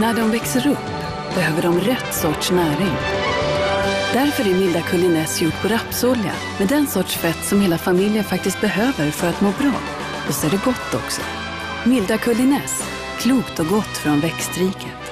När de växer upp behöver de rätt sorts näring. Därför är Milda gjort på rapsolja med den sorts fett som hela familjen faktiskt behöver för att må bra. Och så är det gott också. Milda, klokt och gott från växtriket.